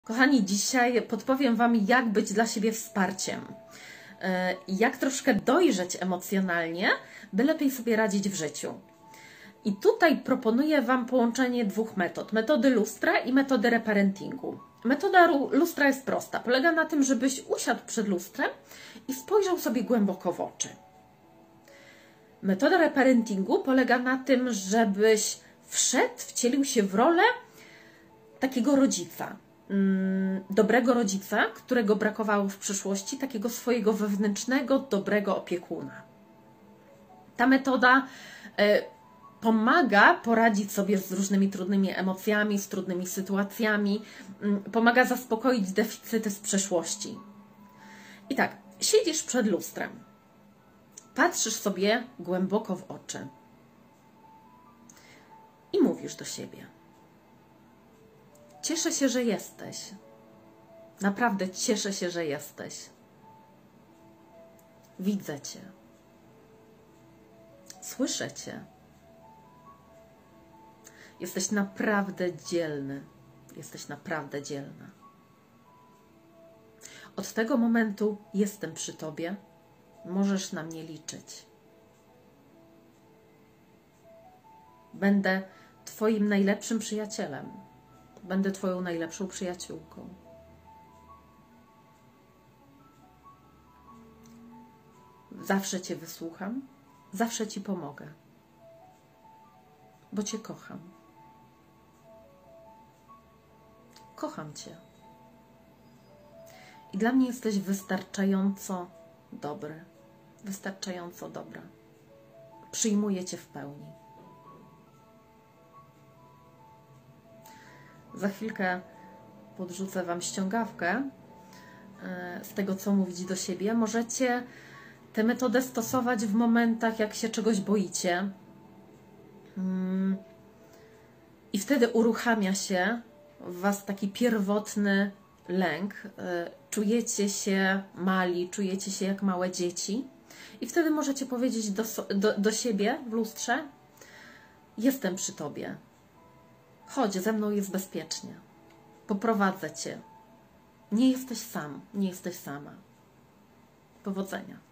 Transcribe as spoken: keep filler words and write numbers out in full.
Kochani, dzisiaj podpowiem Wam, jak być dla siebie wsparciem. Jak troszkę dojrzeć emocjonalnie, by lepiej sobie radzić w życiu. I tutaj proponuję Wam połączenie dwóch metod. Metody lustra i metody reparentingu. Metoda lustra jest prosta. Polega na tym, żebyś usiadł przed lustrem i spojrzał sobie głęboko w oczy. Metoda reparentingu polega na tym, żebyś wszedł, wcielił się w rolę takiego rodzica. Dobrego rodzica, którego brakowało w przyszłości, takiego swojego wewnętrznego, dobrego opiekuna. Ta metoda pomaga poradzić sobie z różnymi trudnymi emocjami, z trudnymi sytuacjami, pomaga zaspokoić deficyty z przeszłości. I tak, siedzisz przed lustrem, patrzysz sobie głęboko w oczy i mówisz do siebie: cieszę się, że jesteś. Naprawdę cieszę się, że jesteś. Widzę Cię. Słyszę Cię. Jesteś naprawdę dzielny. Jesteś naprawdę dzielna. Od tego momentu jestem przy Tobie. Możesz na mnie liczyć. Będę Twoim najlepszym przyjacielem. Będę Twoją najlepszą przyjaciółką. Zawsze Cię wysłucham, zawsze Ci pomogę, bo Cię kocham. Kocham Cię. I dla mnie jesteś wystarczająco dobry, wystarczająco dobra. Przyjmuję Cię w pełni. Za chwilkę podrzucę Wam ściągawkę z tego, co mówić do siebie. Możecie tę metodę stosować w momentach, jak się czegoś boicie. I wtedy uruchamia się w Was taki pierwotny lęk. Czujecie się mali, czujecie się jak małe dzieci. I wtedy możecie powiedzieć do, do, do siebie w lustrze: jestem przy Tobie. Chodź, ze mną jest bezpiecznie. Poprowadzę Cię. Nie jesteś sam, nie jesteś sama. Powodzenia.